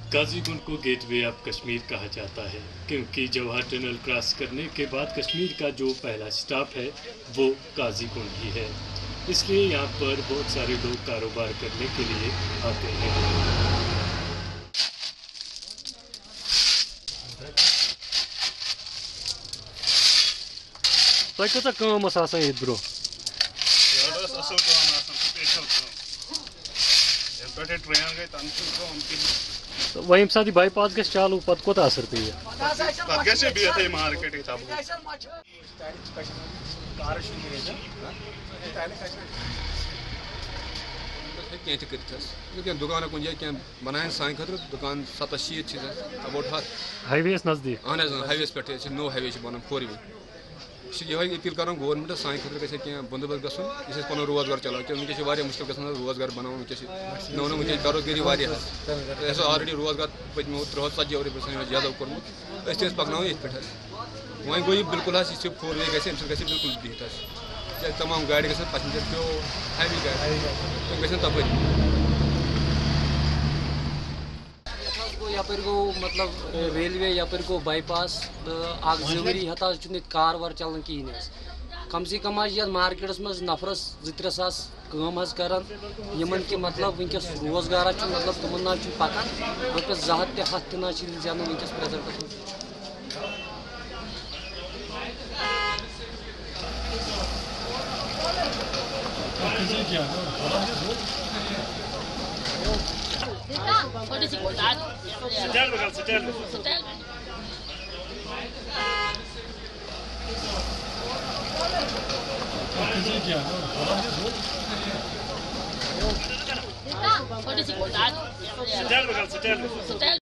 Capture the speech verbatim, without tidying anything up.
काजीगुंड को gateway of Kashmir कहा जाता है क्योंकि जवाहर टनल क्रॉस करने के बाद कश्मीर का जो पहला स्टॉप है वो काजीगुंड ही है। इसलिए यहाँ पर बहुत सारे लोग कारोबार करने के लिए आते हैं। तक कता काम आसान ये ब्रो असल काम स्पेशल काम पे ट्रेन गई तम तो वही साथ बाईपास गस चालू पत कोत असर पे गसे बिहते मार्केट तब दुकान कुछ क्या बनाए सान खतर दुकान सत शीत अबाउट हथ हाईवे नजदीक अहन हाईवे पे नो हाईवे बन फोर वे ये अपील कर गवर्नमेंट सान खतर गि क्या बंदोबस्त गस पन रोजगार चलान वनस मुश्किल ग रोजगार बना वनस नो नो वनस बेरोजगारी वाह ऑलरेडी रोजगार पत्मो त्रुह ती रपये ज्यादा कोर्मुत पकन ये पे वह गो बिल्कुल यह फोर वे गि बिल्कुल बिहत तमाम गाड़ी ग पैसेंजर पे हैवी गाड़ी तम ग तपरी यपर गो मतलब रेलवे यपर गो बाईपास तो जरूरी हत कार वार चलान कहें कम से कम ये मार्केटस मज नफरस जो त्रे सास कम करान यमन कि मतलब वनकस रोजगार मतलब तुम ना पकान रपये जह हथ हथ ना जान वनकस प्रेजेंटस Stel me, stel me. Stel me. Stel me, stel me.